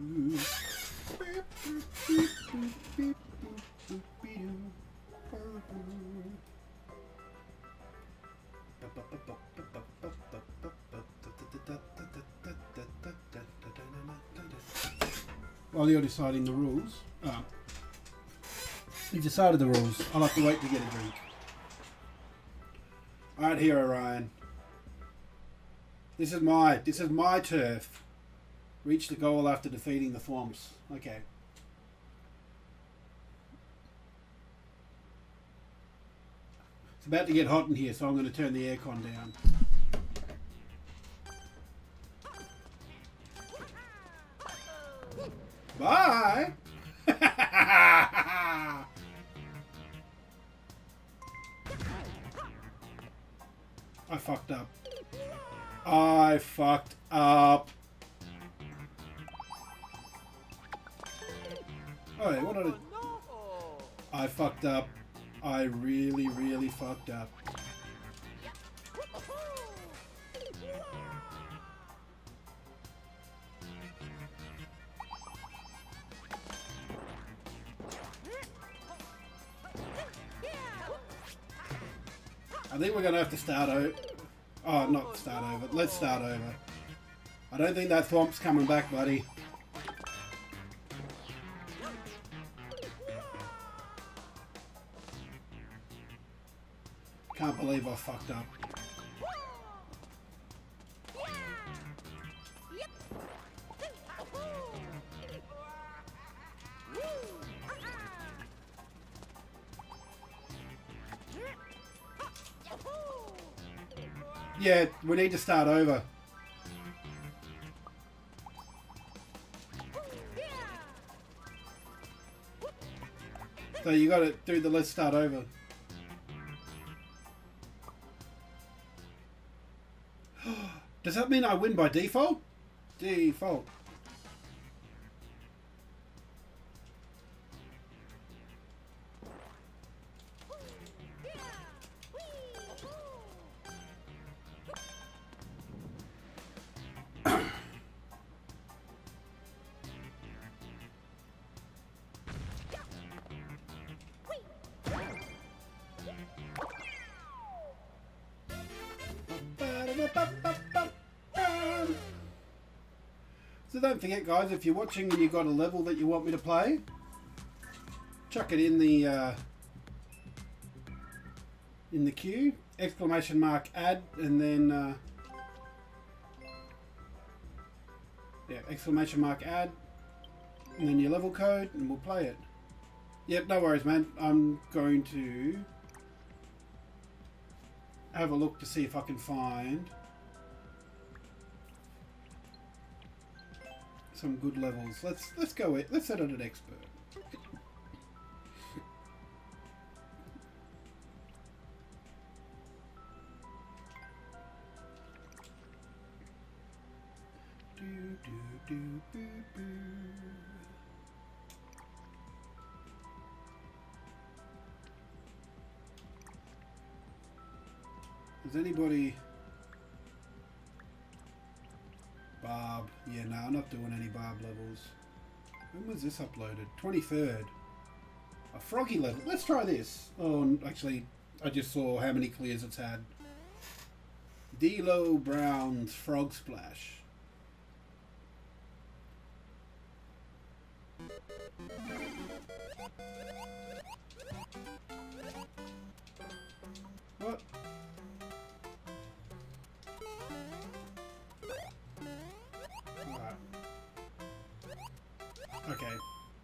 While you're deciding the rules, you've decided the rules. I'll have to wait to get a drink. Alright, Hero Ryan. This is my turf. Reach the goal after defeating the Thwomps. Okay. It's about to get hot in here, so I'm going to turn the aircon down. Bye! I fucked up. I fucked up. Oh, what did I fucked up. I really, really fucked up. I think we're going to have to start over. Oh, not start over. Let's start over. I don't think that Thwomp's coming back, buddy. Can't believe I fucked up. Yeah, we need to start over. So you got to do the let's start over. Does that mean I win by default? Default. So don't forget, guys, if you're watching and you've got a level that you want me to play, chuck it in the queue, exclamation mark add, and then yeah, exclamation mark add, and then your level code, and we'll play it. Yep, no worries, man. I'm going to have a look to see if I can find some good levels. Let's go it. Let's set it at expert. Does anybody... Barb. Yeah, no, I'm not doing any Barb levels. When was this uploaded? 23rd. A Froggy level. Let's try this. Oh, actually, I just saw how many clears it's had. D-Lo Brown's Frog Splash. What? Alright. Okay.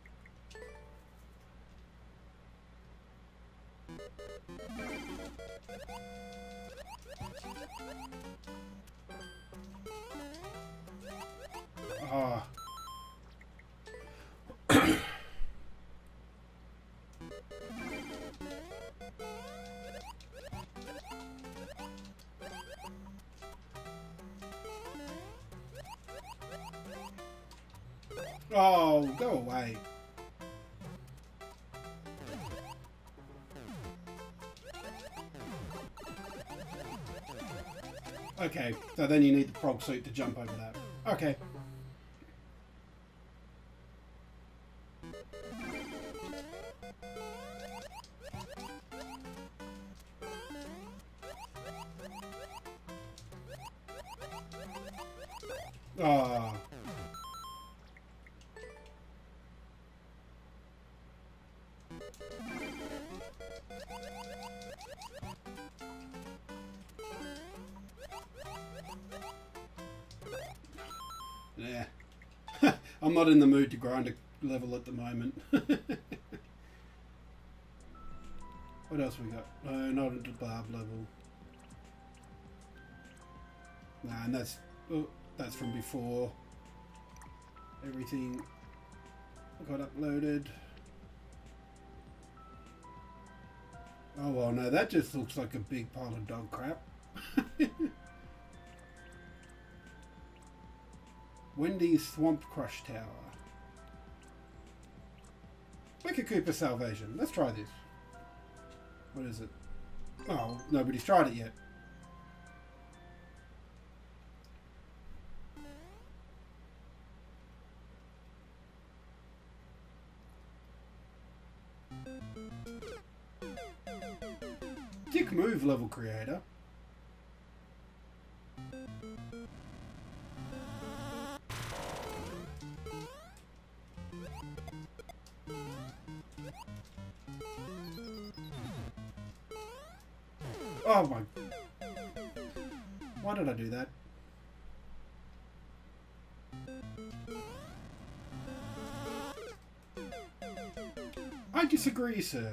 Oh. Oh, go away. Okay, so then you need the frog suit to jump over that. Okay. Ah. Yeah. I'm not in the mood to grind a level at the moment. What else we got? No, not at the barb level. Nah, and that's from before everything got uploaded. Oh well, no, that just looks like a big pile of dog crap. Wendy's Swamp Crush Tower. Mecha Koopa Salvation. Let's try this. What is it? Oh, nobody's tried it yet. Dick move, level creator. Oh my... Why did I do that? I disagree, sir.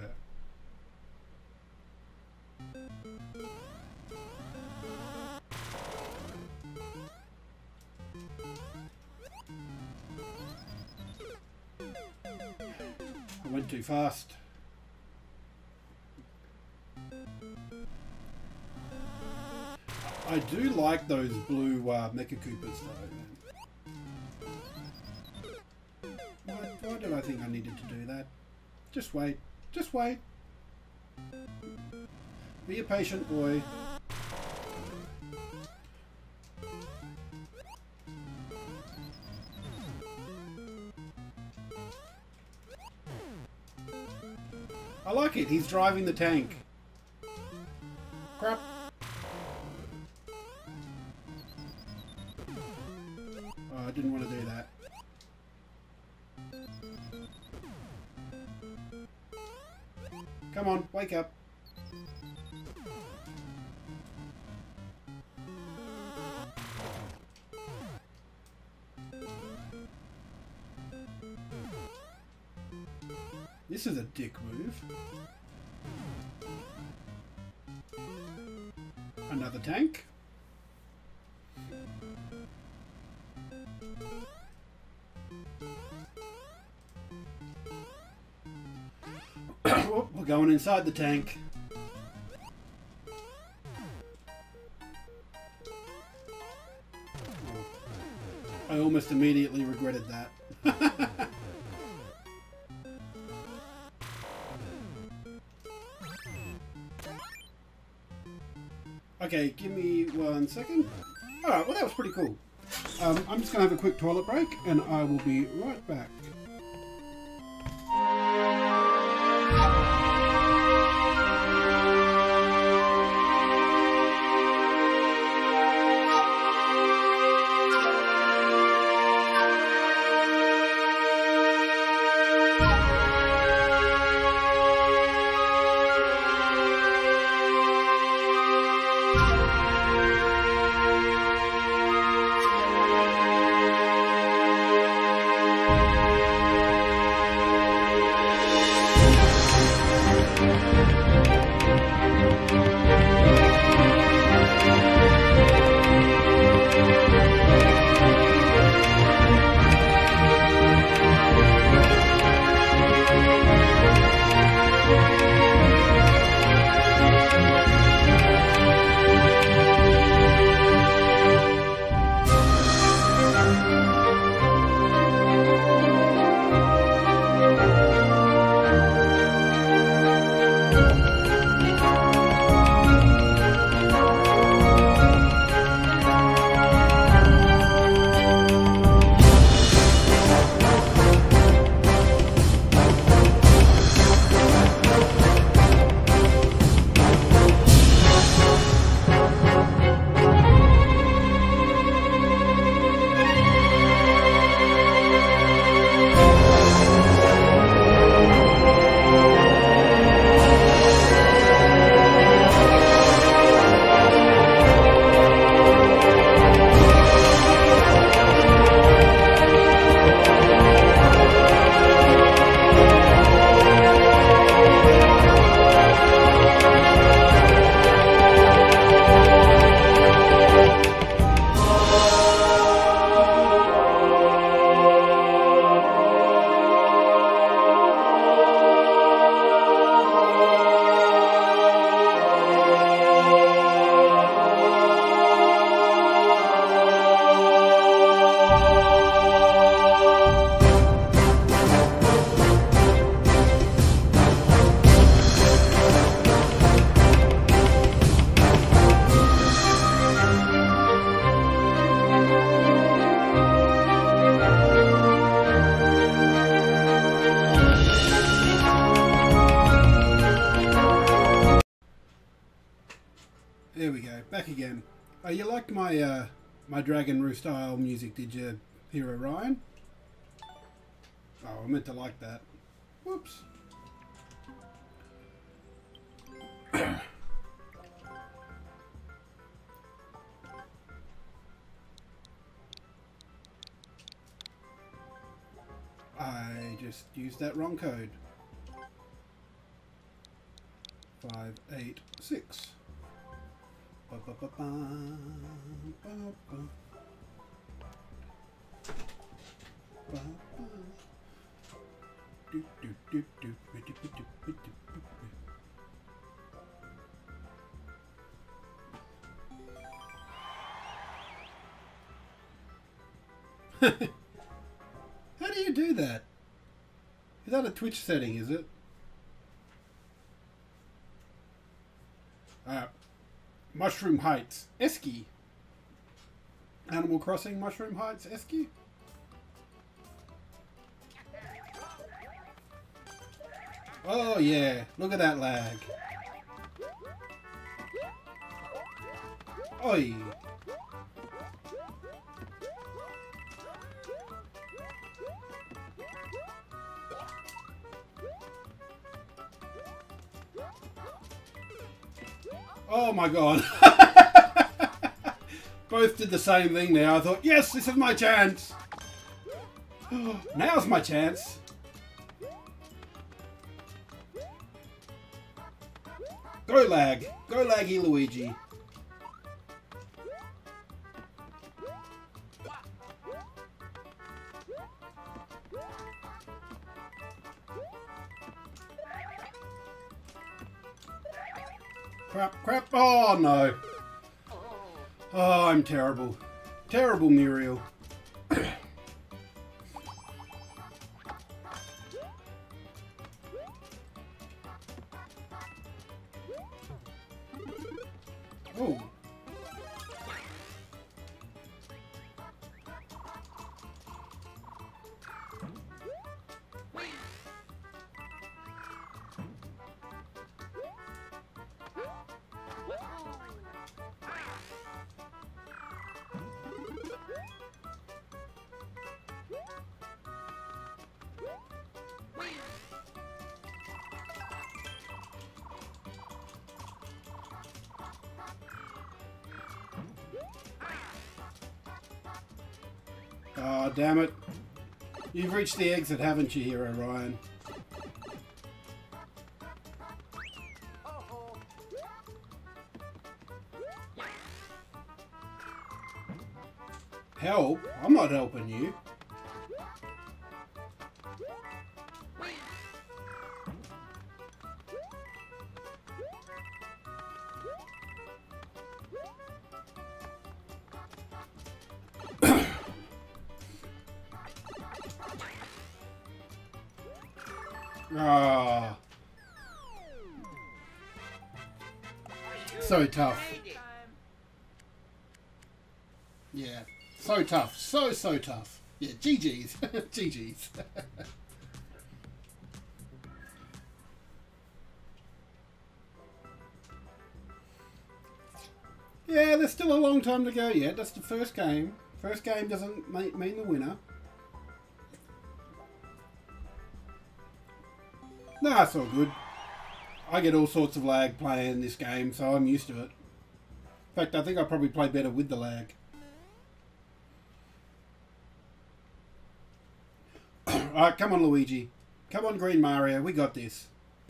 I went too fast. I do like those blue Mecha Koopas though. Why did I think I needed to do that? Just wait. Just wait. Be a patient boy. I like it. He's driving the tank. Crap. Oh, I didn't want to do that. Come on, wake up. This is a dick move. Another tank. Oh, we're going inside the tank. I almost immediately regretted that. Okay, give me 1 second. Alright, well that was pretty cool. I'm just going to have a quick toilet break and I will be right back. back again. Oh, you liked my my Dragon Roost style music, did you, Hero Ryan? Oh, I meant to like that. Whoops. I just used that wrong code. 586. Ba, ba, ba, ba, ba, ba. Ba, ba. Do, do, do, do, do, do, do, do, do, do. How do you do that? Is that a Twitch setting, is it? Mushroom Heights, Esky. Animal Crossing Mushroom Heights, Esky. Oh yeah, look at that lag. Oi. Oh my god. Both did the same thing now. I thought, yes, this is my chance. Now's my chance. Go lag. Go laggy Luigi. Crap, crap. Oh no. Oh, I'm terrible. Terrible Muriel. Oh. Oh, damn it. You've reached the exit, haven't you, Hero Ryan? Help? I'm not helping you. Ah, so tough. Yeah, so tough. So tough. Yeah, GG's. GG's. Yeah, there's still a long time to go yet. That's the first game. First game doesn't mean the winner. Nah, it's all good. I get all sorts of lag playing this game, so I'm used to it. In fact, I think I probably play better with the lag. Alright, come on, Luigi. Come on, Green Mario. We got this.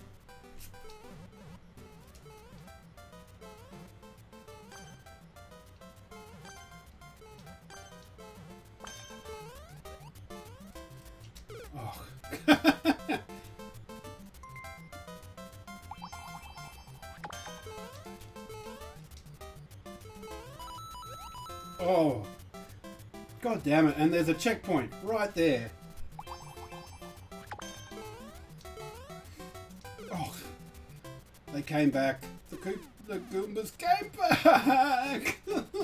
Oh. Oh, god damn it, and there's a checkpoint right there. Oh, they came back. The Goombas came back!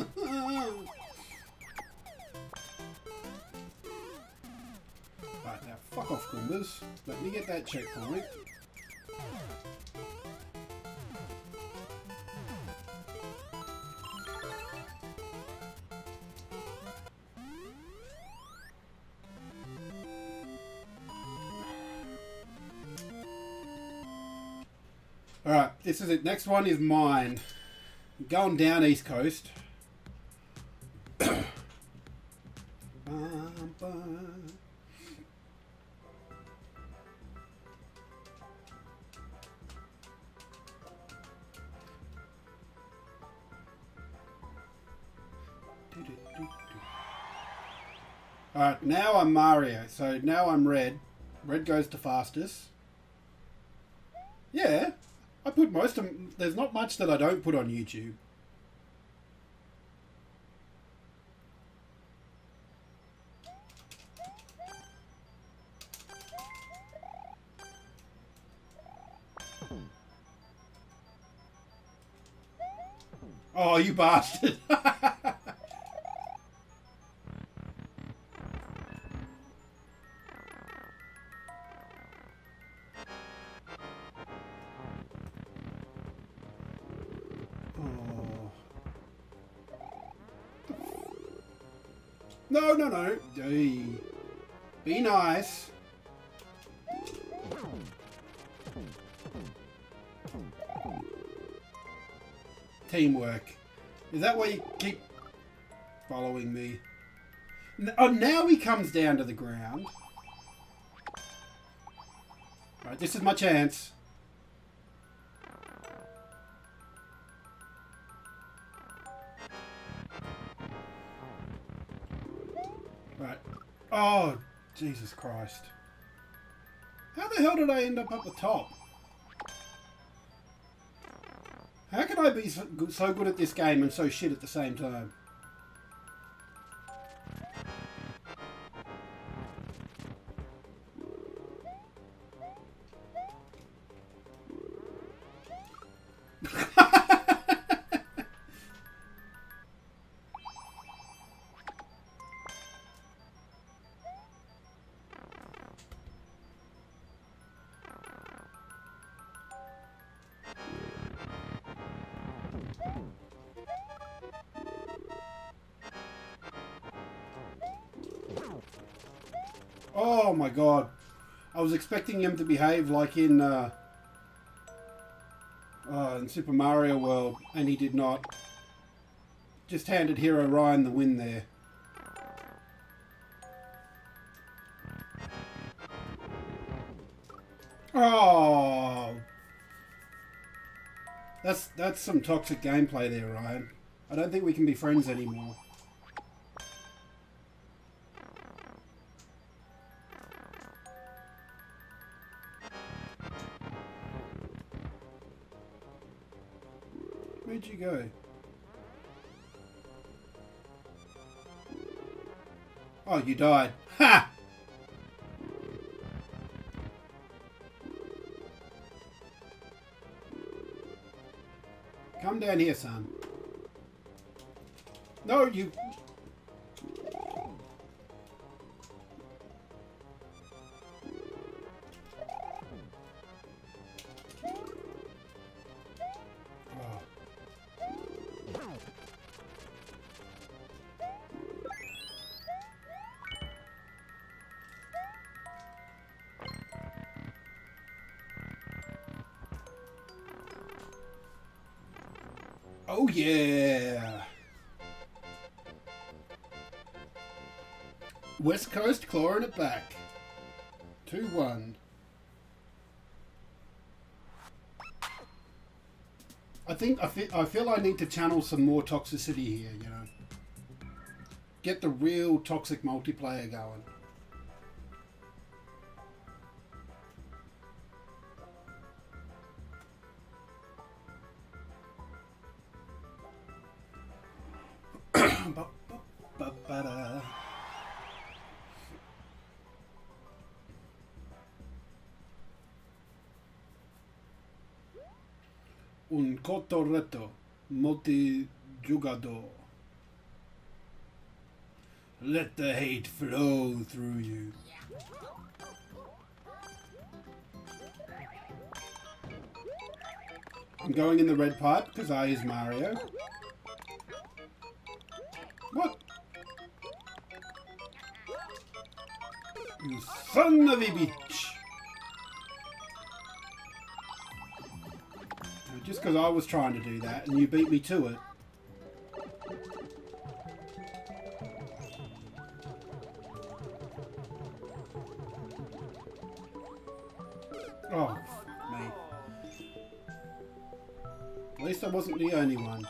Right, now fuck off, Goombas. Let me get that checkpoint. Alright, this is it. Next one is mine. I'm going down East Coast. Alright, now I'm Mario. So now I'm Red. Red goes to fastest. Yeah. I put most of them. There's not much that I don't put on YouTube. Oh, you bastard. No, no, no. Hey. Be nice. Teamwork. Is that why you keep following me? Oh, now he comes down to the ground. Alright, this is my chance. Right. Oh, Jesus Christ. How the hell did I end up at the top? How can I be so good at this game and so shit at the same time? Oh my god. I was expecting him to behave like in Super Mario World, and he did not. Just handed Hero Ryan the win there. Oh, that's some toxic gameplay there, Ryan. I don't think we can be friends anymore. Where'd you go? Oh, you died. Ha! Come down here, son. No, you... Oh yeah! West Coast clawing it back. 2-1. I feel I need to channel some more toxicity here, you know. Get the real toxic multiplayer going. Un cotorreto multijugador. Let the hate flow through you. I'm going in the red pipe because I is Mario. What? You son of a bitch. just because I was trying to do that and you beat me to it. Oh, fuck me. At least I wasn't the only one.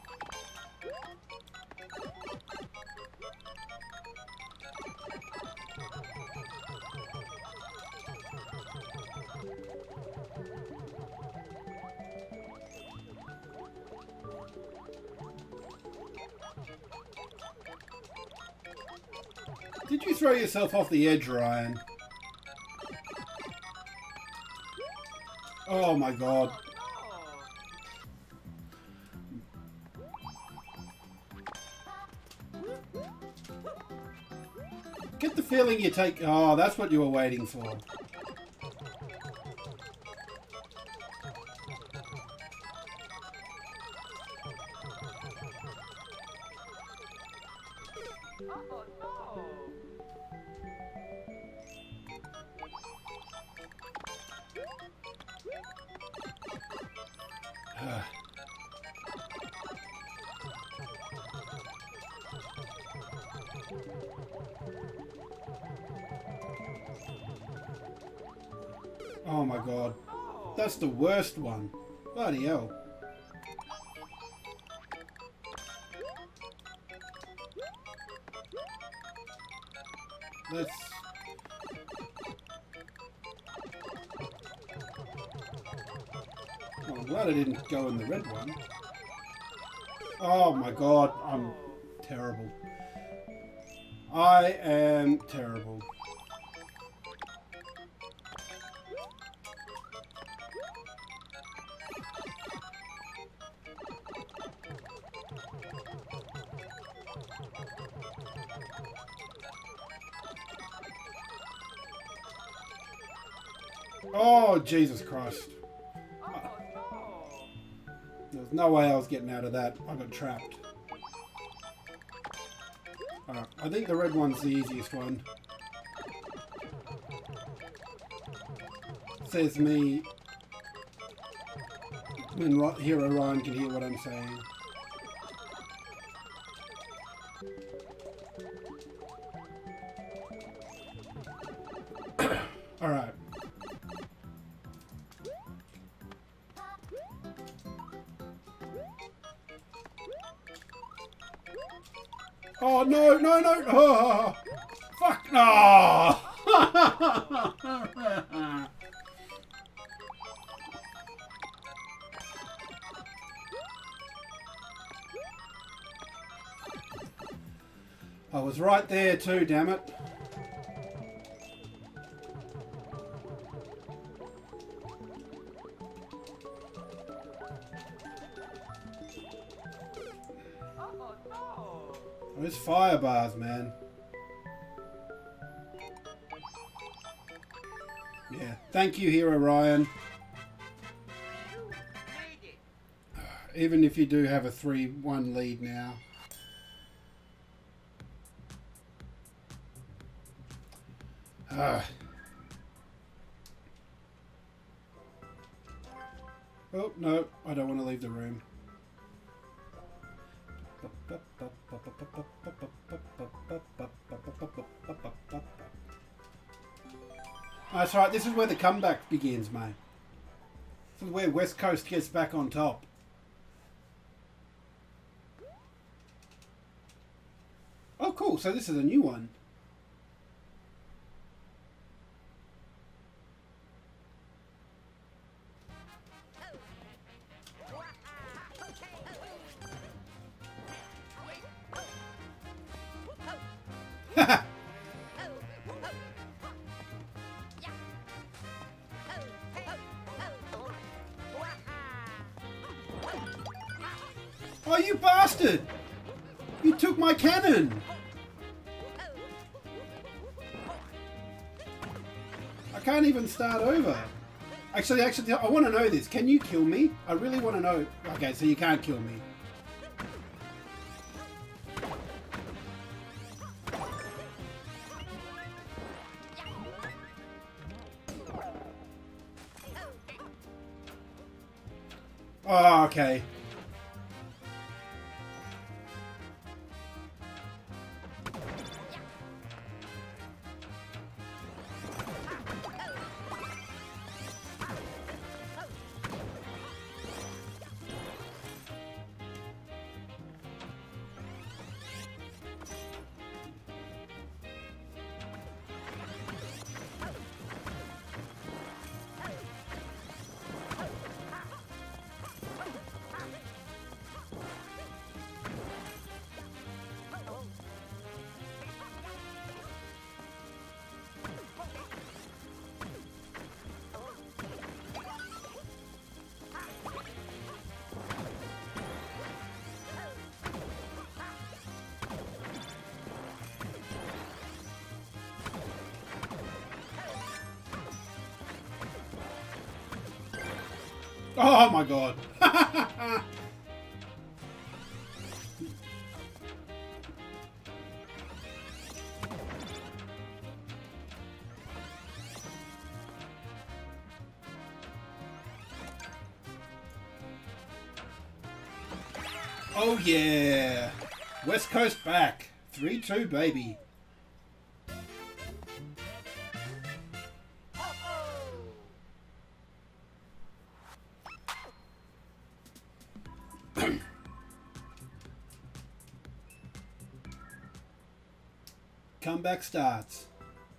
Did you throw yourself off the edge, Ryan? Oh my god. Get the feeling you take... Oh, that's what you were waiting for. Oh my god. That's the worst one. Bloody hell. Let's... Oh, I'm glad I didn't go in the red one. Oh my god, I'm terrible. I am terrible. Oh, Jesus Christ. There's no way I was getting out of that. I got trapped. Alright, I think the red one's the easiest one. Says me when Hero Ryan can hear what I'm saying. Alright. Oh, no, no, no. Oh, fuck, no. I was right there too, damn it. Those fire bars, man. Yeah. Thank you, Hero Ryan. Even if you do have a 3-1 lead now. Oh, no. I don't want to leave the room. That's right, this is where the comeback begins, mate. This is where West Coast gets back on top. Oh, cool. So this is a new one. Oh, you bastard! You took my cannon! I can't even start over. Actually, I want to know this. Can you kill me? I really want to know. Okay, so you can't kill me. Oh, okay. Oh my god. Oh yeah. West Coast back. 3-2 baby. Comeback starts.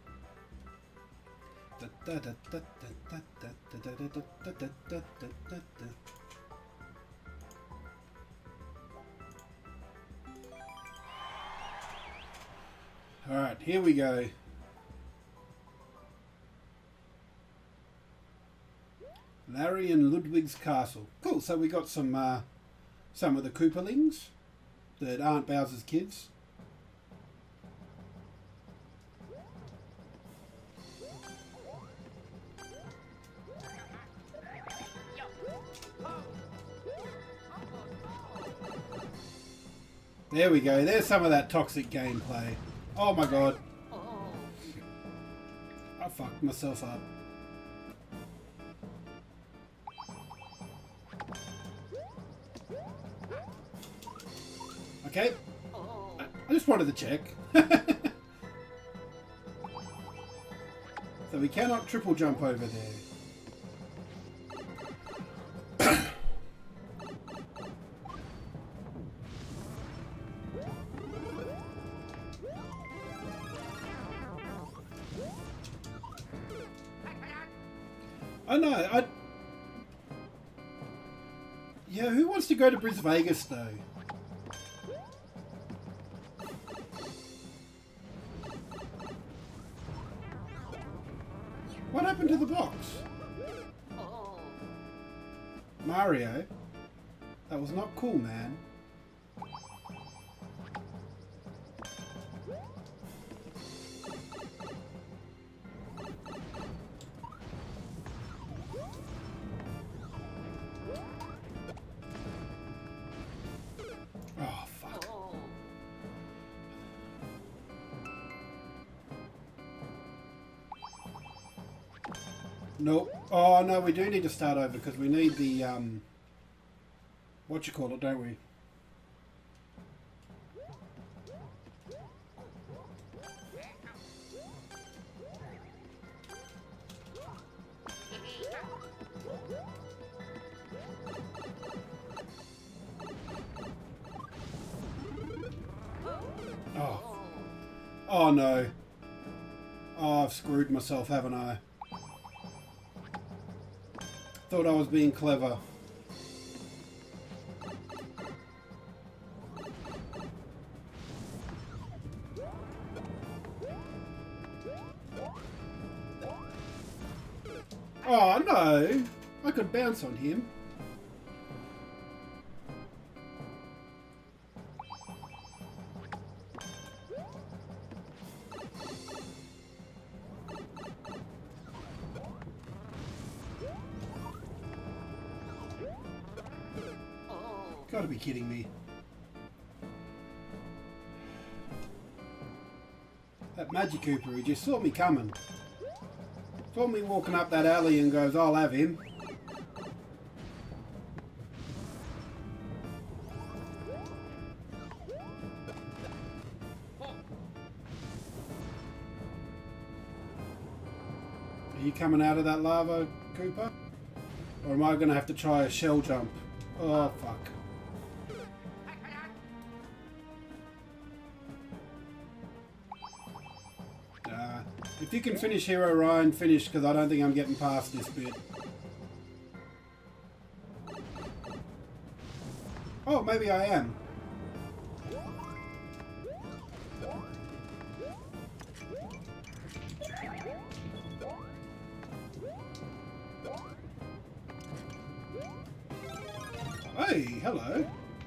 Alright, here we go. Larry and Ludwig's castle. Cool, so we got some of the Koopalings that aren't Bowser's kids. There we go. There's some of that toxic gameplay. Oh my god. I fucked myself up. Okay. I just wanted to check. So we cannot triple jump over there. I know, yeah, who wants to go to Bris Vegas though? What happened to the box? Mario? That was not cool, man. Nope. Oh no, we do need to start over because we need the what you call it, don't we? Oh. Oh no. Oh, I've screwed myself, haven't I? Thought I was being clever. Oh no! I could bounce on him. Gotta be kidding me. That Magic Cooper, he just saw me coming. Saw me walking up that alley and goes, I'll have him. Are you coming out of that lava, Koopa? Or am I going to have to try a shell jump? Oh, fuck. If you can finish Hero Ryan, finish, because I don't think I'm getting past this bit. Oh, maybe I am. Hey, hello.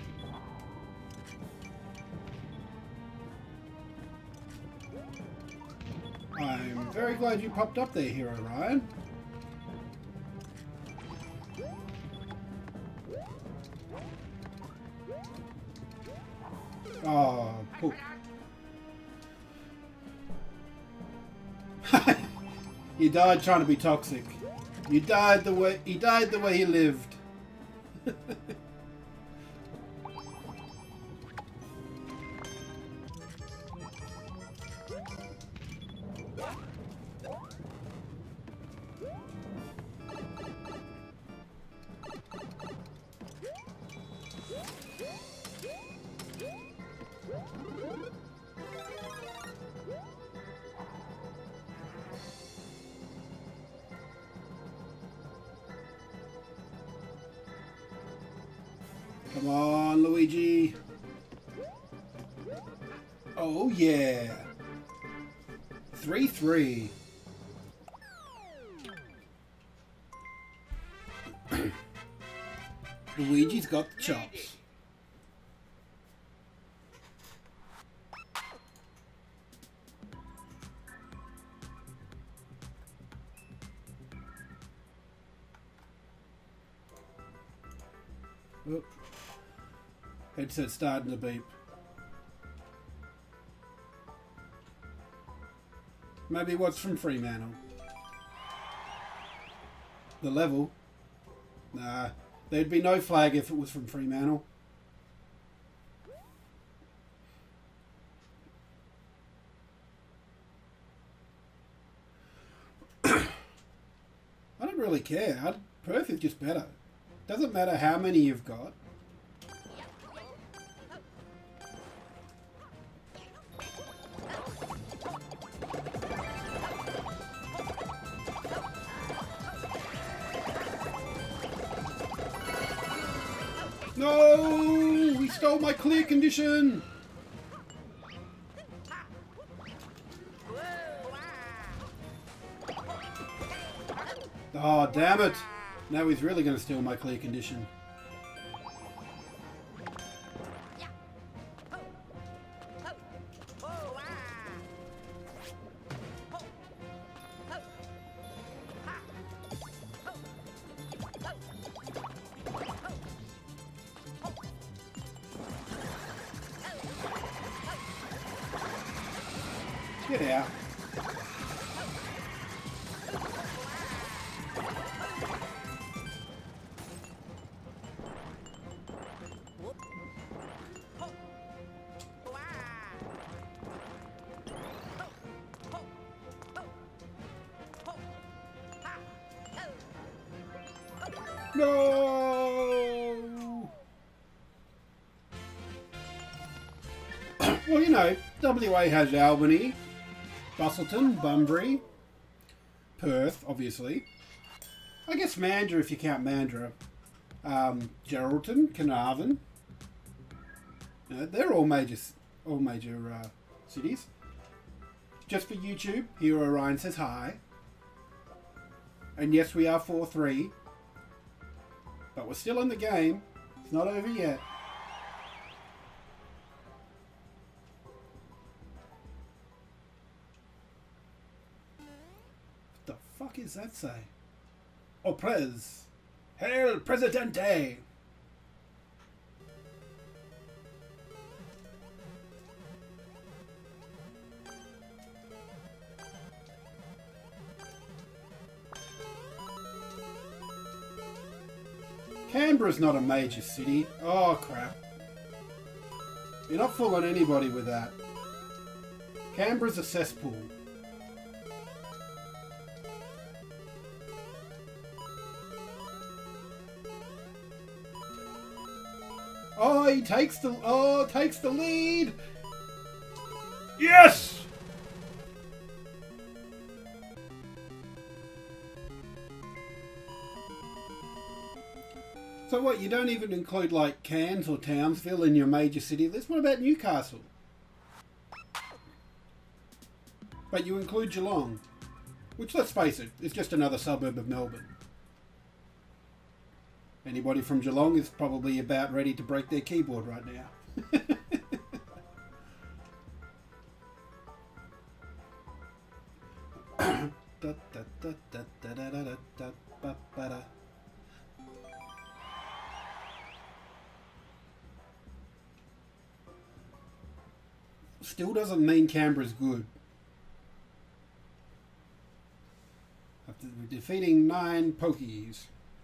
I'm very glad you popped up there, Hero Ryan. Oh, cool. You died trying to be toxic. You died the way he lived. Come on, Luigi. Oh, yeah. 3-3. Luigi's got the chops. Oop. Headset starting to beep. Maybe what's from Fremantle? The level? Nah, there'd be no flag if it was from Fremantle. I don't really care. Perth is just better. Doesn't matter how many you've got. No! He stole my clear condition! Oh, damn it! Now he's really going to steal my clear condition. Get out. No! Well, you know, WA has Albany, Busselton, Bunbury, Perth, obviously. I guess Mandurah if you count Mandurah. Geraldton, Carnarvon. They're all major cities. Just for YouTube, Hero Ryan says hi. And yes, we are 4-3. But we're still in the game. It's not over yet. What the fuck is that say? Oh, Prez. Hail Presidente! Canberra's not a major city. Oh, crap. You're not fooling anybody with that. Canberra's a cesspool. he takes the lead. Yes. So what, you don't even include like Cairns or Townsville in your major city list? What about Newcastle? But you include Geelong, which, let's face it, is just another suburb of Melbourne. Anybody from Geelong is probably about ready to break their keyboard right now. Still doesn't mean Canberra's good. After defeating 9 pokies.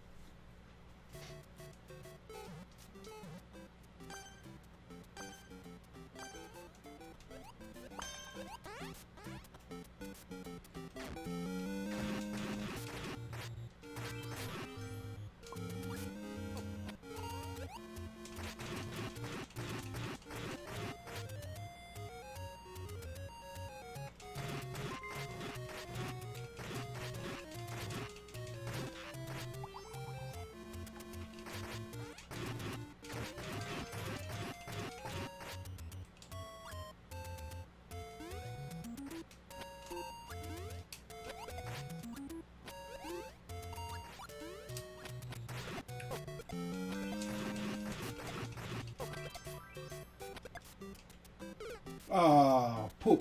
Ah, poop.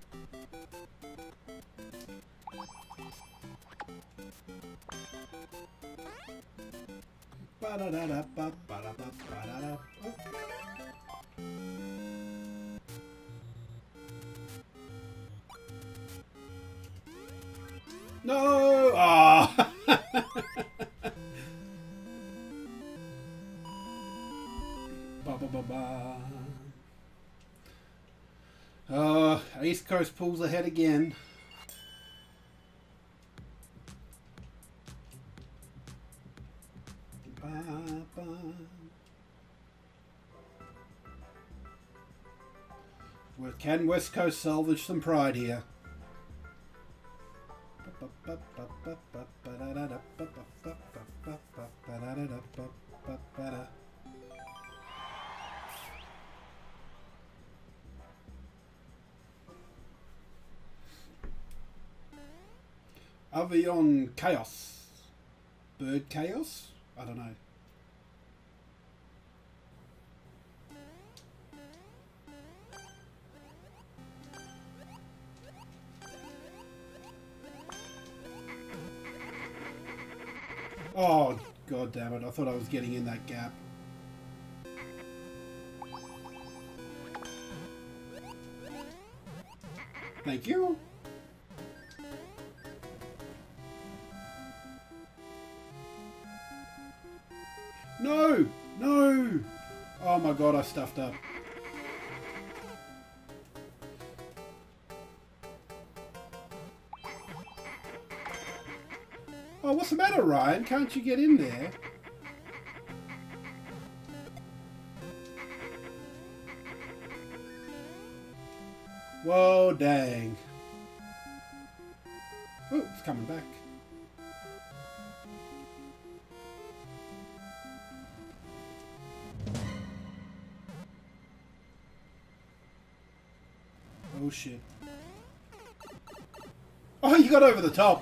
No! Ah! East Coast pulls ahead again. Can West Coast salvage some pride here? Avion Chaos. Bird Chaos? I don't know. Oh, god damn it. I thought I was getting in that gap. Thank you. No! No! Oh my god, I stuffed up. Oh, what's the matter, Ryan? Can't you get in there? Whoa, dang. Oh, it's coming back. Oh, shit. Oh, you got over the top.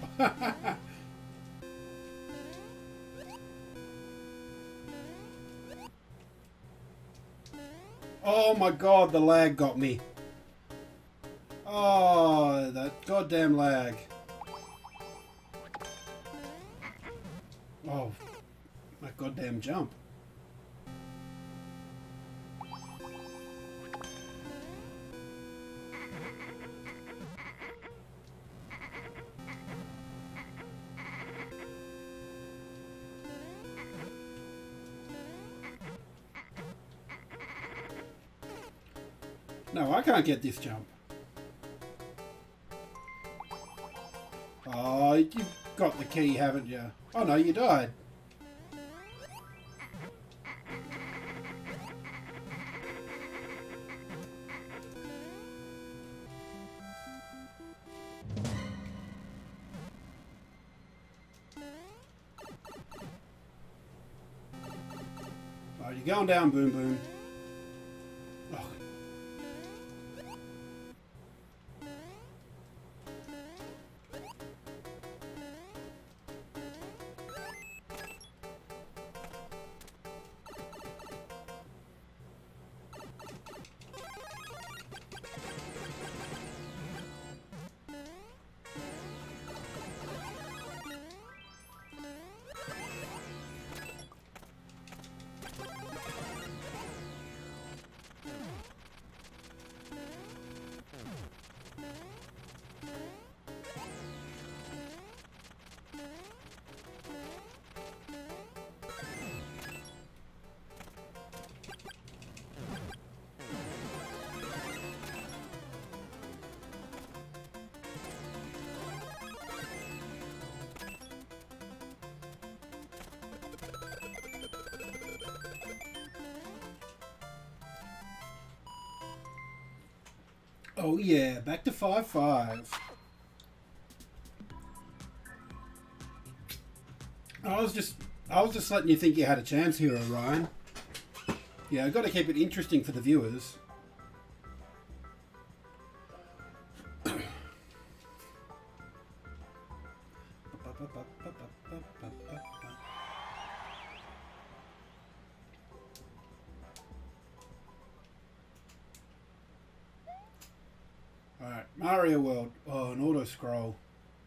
Oh my god, the lag got me. Oh, that goddamn lag. Oh, that goddamn jump. No, I can't get this jump. Oh, you've got the key, haven't you? Oh no, you died. you're going down, Boom Boom. Oh. Oh yeah, back to 5-5. I was just letting you think you had a chance here, Orion. Yeah, I've got to keep it interesting for the viewers. Alright, Mario World. Oh, an auto scroll.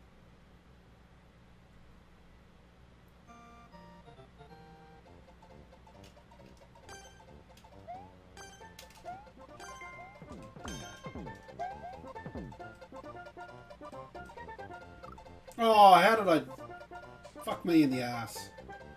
Oh, how did I... Fuck me in the ass.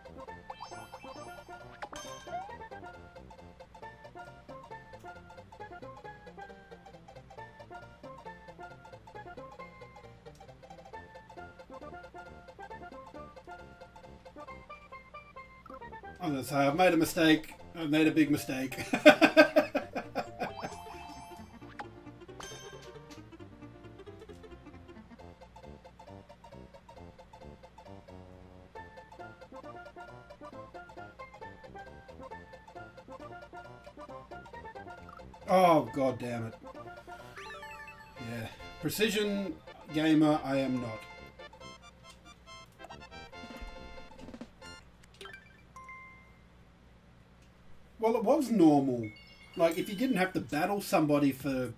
I'm going to say, I've made a mistake. I've made a big mistake. Oh, god damn it. Yeah. Precision gamer, I am not. Well, it was normal. Like, if you didn't have to battle somebody for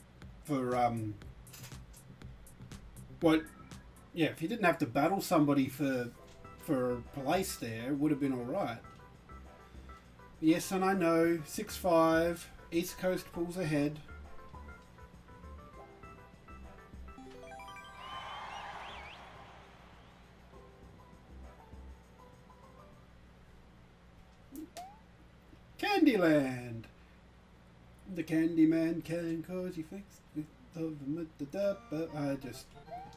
what? Yeah, if you didn't have to battle somebody for place there, it would have been alright. Yes, and I know, 6-5, East Coast pulls ahead. Candyland! The Candyman can cause you fix with the but I just...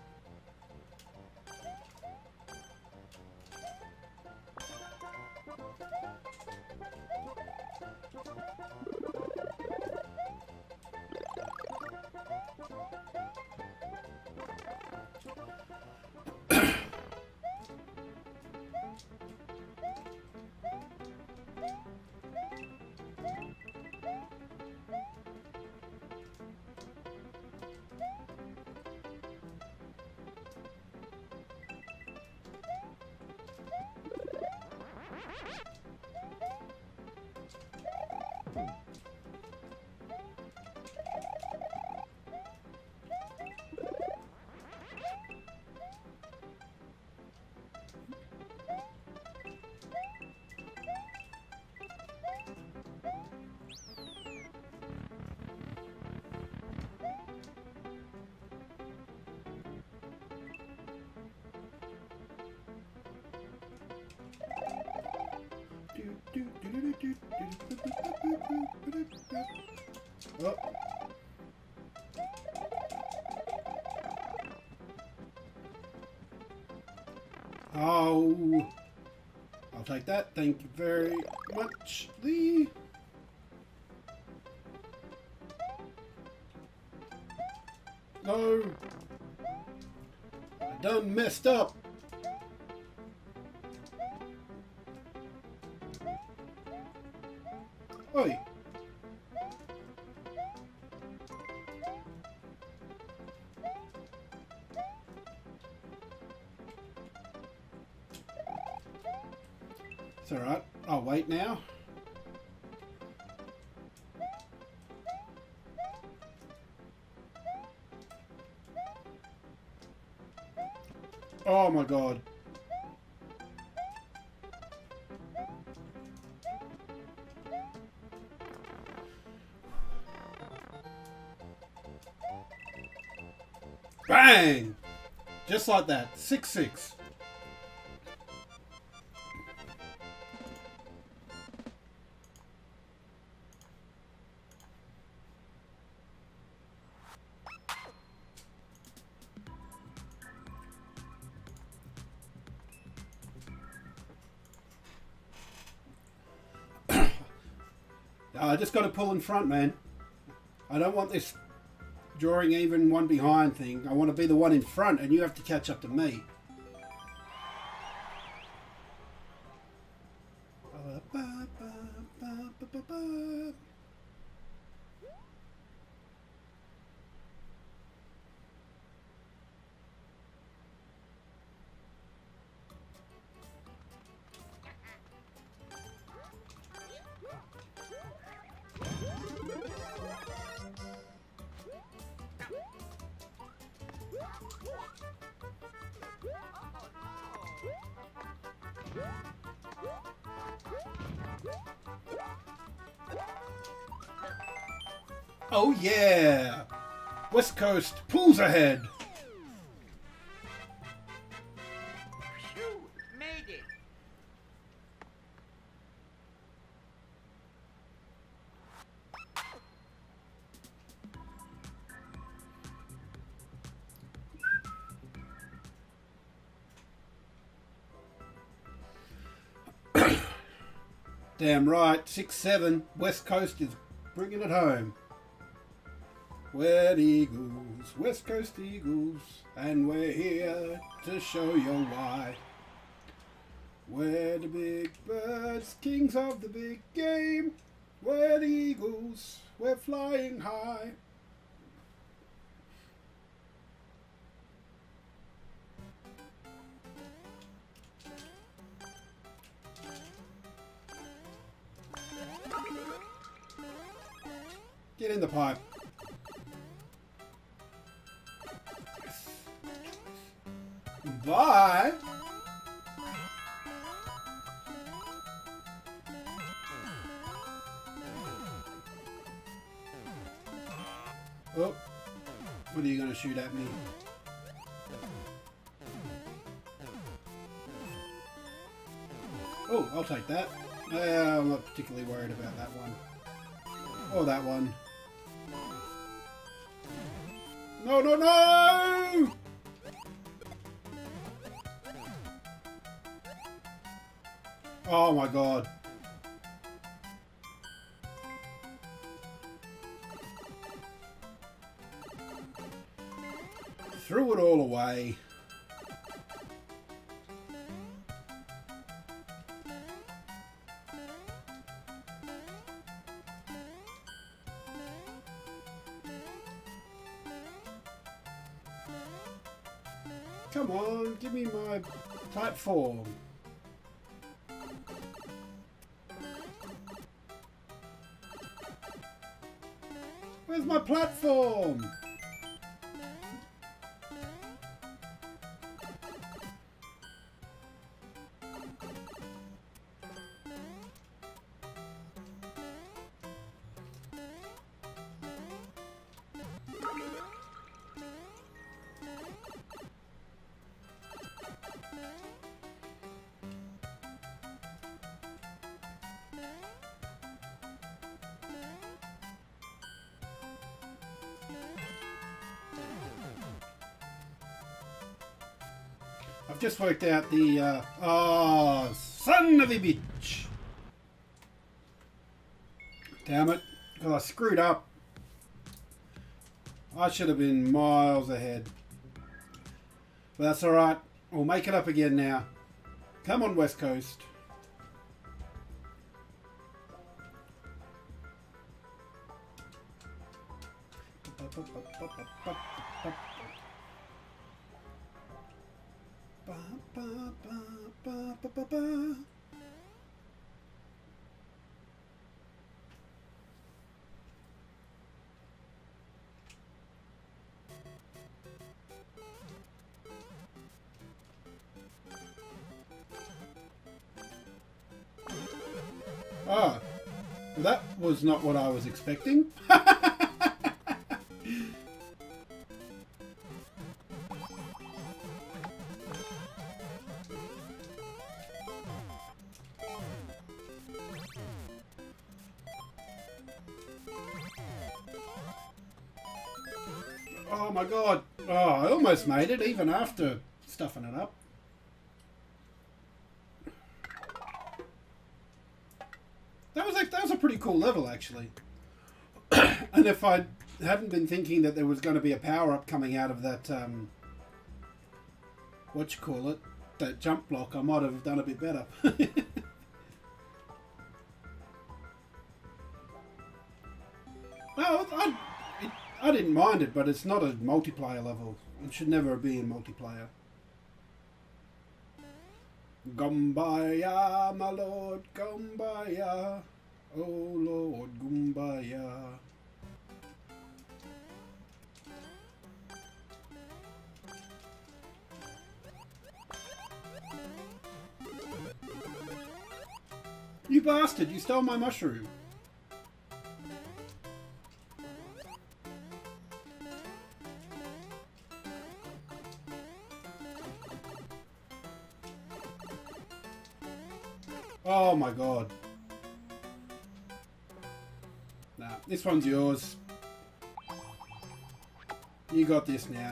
Oh. Oh, I'll take that. Thank you very much, Lee. No, I done messed up. Oi. It's alright. I'll wait now. Oh my god. Bang! Just like that. 6-6. I just got to pull in front, man. I don't want this drawing even one behind thing. I want to be the one in front and you have to catch up to me. Oh yeah! West Coast pulls ahead. Phew, made it. Damn right, 6-7. West Coast is bringing it home. We're Eagles, West Coast Eagles, and we're here to show you why. We're the big birds, kings of the big game. We're the Eagles, we're flying high. Get in the pipe. Bye. Oh, what are you going to shoot at me? Oh, I'll take that. I'm not particularly worried about that one. Or that one. No, no, no! Oh my god. Threw it all away. Come on, give me my platform. Where's my platform? I've just worked out the, oh, son of a bitch. Damn it, because I screwed up. I should have been miles ahead. But that's alright, we'll make it up again now. Come on, West Coast. Oh, that was not what I was expecting. Oh my god. Oh, I almost made it even after stuffing it up. That was a pretty cool level, actually. And if I hadn't been thinking that there was going to be a power-up coming out of that, that jump block, I might have done a bit better. Well, I didn't mind it, but it's not a multiplayer level. It should never be in multiplayer. Gumbaya, my lord, Gumbaya. Oh Lord, Gumbaya. You bastard, you stole my mushroom. Oh my god. Nah, this one's yours. You got this now.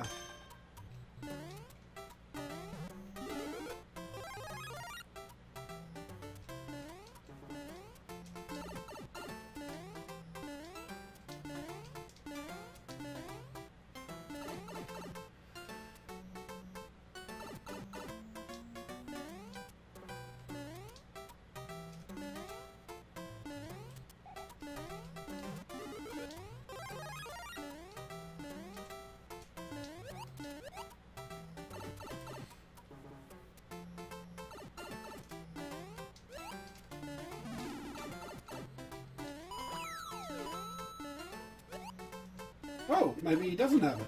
Oh, maybe he doesn't have it.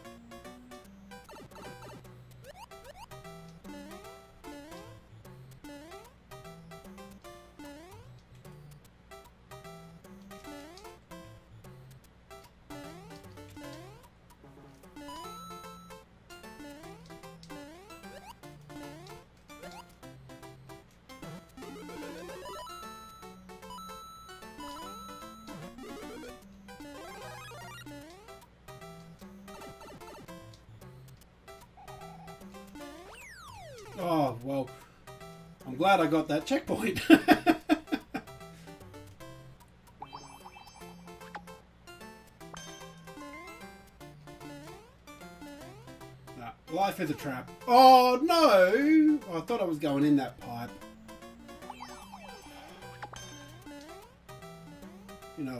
Oh, well, I'm glad I got that checkpoint. Nah, life is a trap. Oh, no! I thought I was going in that pipe. You know...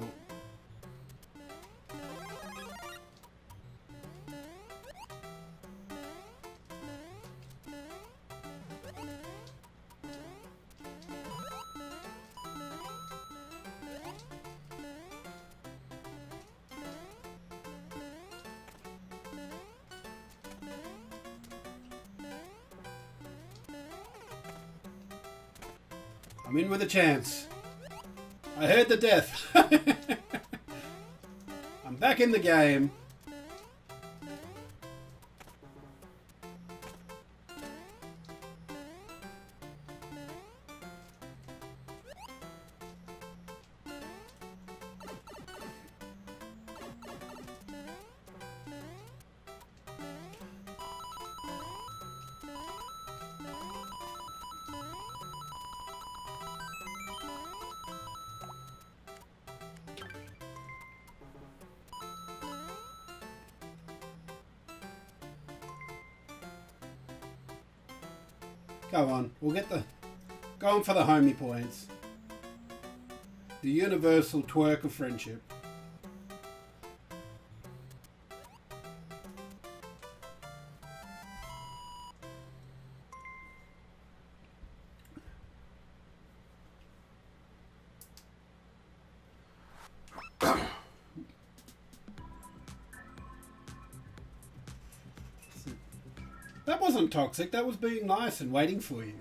I'm in with a chance. I heard the death. I'm back in the game. Go on, we'll get the... Go on for the homie points. The universal twerk of friendship. That wasn't toxic. That was being nice and waiting for you.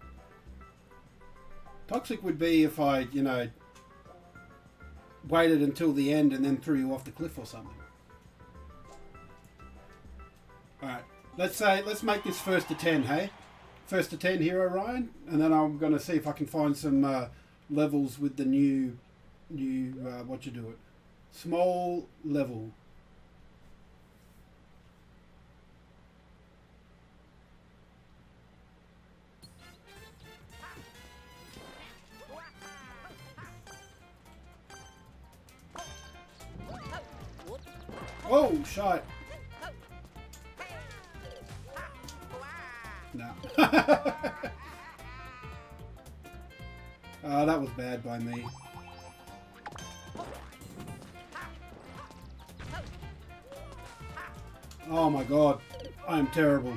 Toxic would be if I, you know, waited until the end and then threw you off the cliff or something. Alright, let's make this first to 10, hey? First to 10 Hero Ryan, and then I'm going to see if I can find some levels with the new what you do it? Small level. Oh, shot. No. Oh, that was bad by me. Oh my god. I am terrible.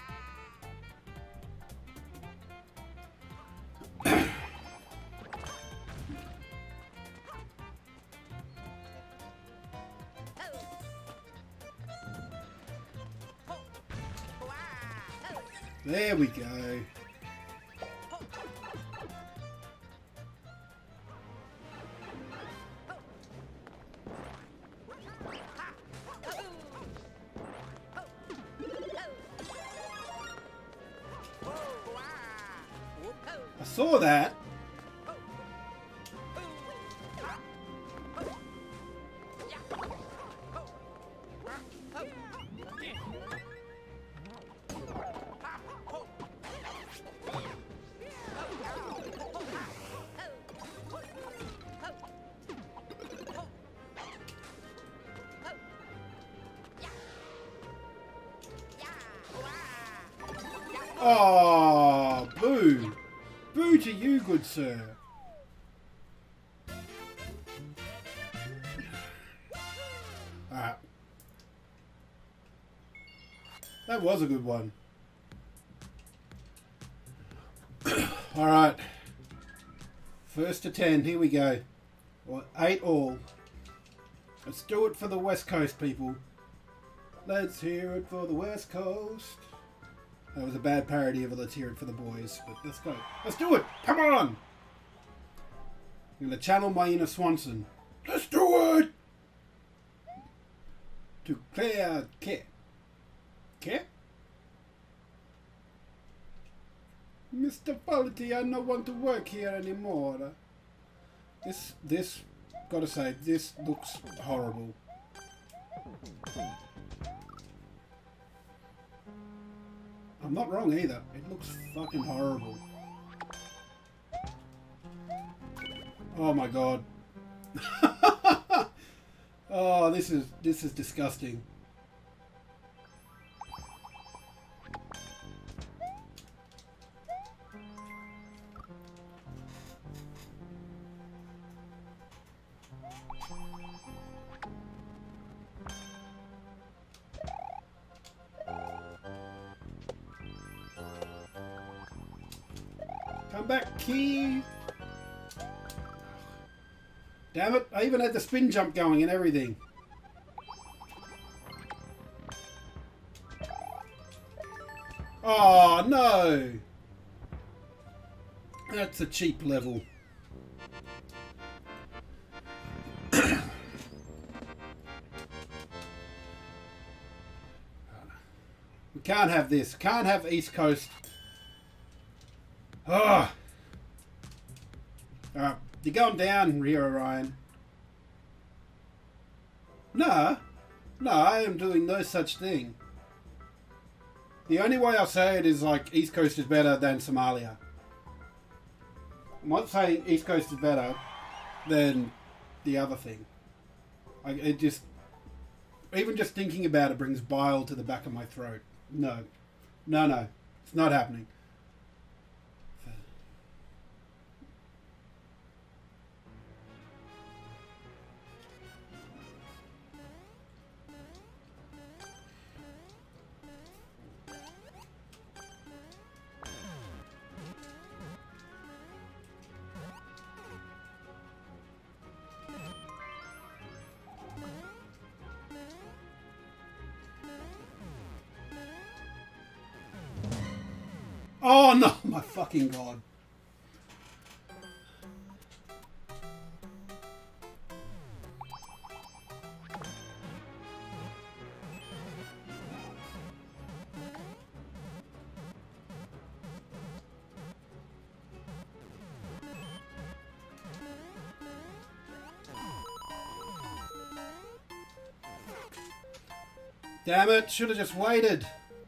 There we go. I saw that. Oh, boo. Boo to you, good sir. Alright. That was a good one. Alright. First to 10, here we go. Well, 8 all. Let's do it for the West Coast, people. Let's hear it for the West Coast. That was a bad parody of a Let's Hear It for the Boys, but let's go. Let's do it! Come on! I'm going to channel my inner Swanson. Let's do it! To clear care. Care? Mr. Polity, I don't want to work here anymore. This, gotta say, this looks horrible. I'm not wrong either. It looks fucking horrible. Oh my god. Oh, this is disgusting. Come back, Key. Damn it, I even had the spin jump going and everything. Oh, no. That's a cheap level. We can't have this. Can't have East Coast. Oh. Alright, you're going down, Rio Ryan. No, I am doing no such thing. The only way I'll say it is like East Coast is better than Somalia. I'm not saying East Coast is better than the other thing. It just, even just thinking about it brings bile to the back of my throat. No, it's not happening. Oh no, my fucking god. Damn it, should have just waited.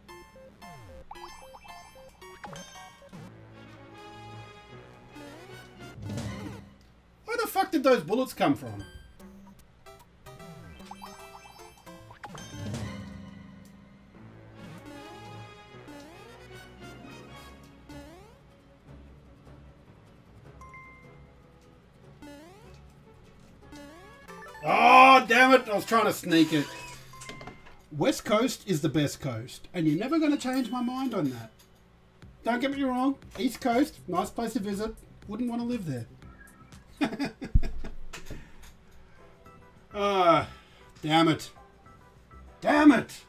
Where the fuck did those bullets come from? Oh, damn it, I was trying to sneak it. West Coast is the best coast, and you're never going to change my mind on that. Don't get me wrong, East Coast, nice place to visit, wouldn't want to live there. Ah, damn it. Damn it!